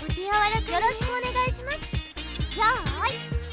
お手柔らかによろしくお願いします。よーい